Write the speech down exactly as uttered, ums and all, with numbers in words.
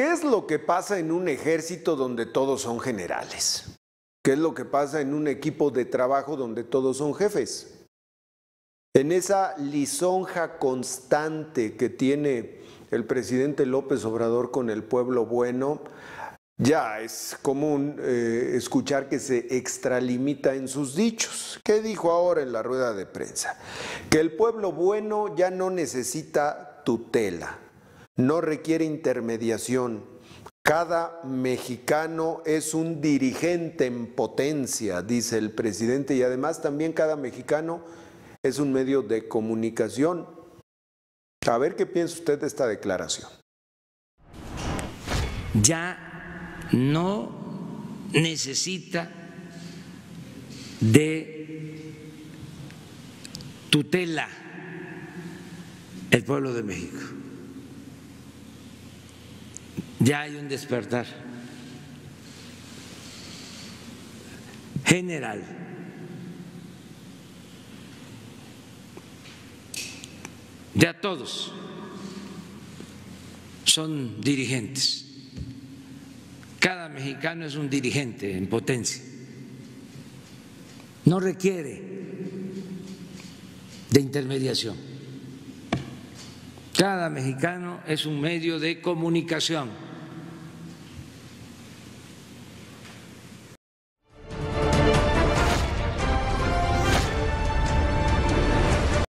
¿Qué es lo que pasa en un ejército donde todos son generales? ¿Qué es lo que pasa en un equipo de trabajo donde todos son jefes? En esa lisonja constante que tiene el presidente López Obrador con el pueblo bueno, ya es común eh, escuchar que se extralimita en sus dichos. ¿Qué dijo ahora en la rueda de prensa? Que el pueblo bueno ya no necesita tutela, no requiere intermediación. Cada mexicano es un dirigente en potencia, dice el presidente, y además también cada mexicano es un medio de comunicación. A ver qué piensa usted de esta declaración. Ya no necesita de tutela el pueblo de México. Ya hay un despertar general. Ya todos son dirigentes. Cada mexicano es un dirigente en potencia. No requiere de intermediación. Cada mexicano es un medio de comunicación.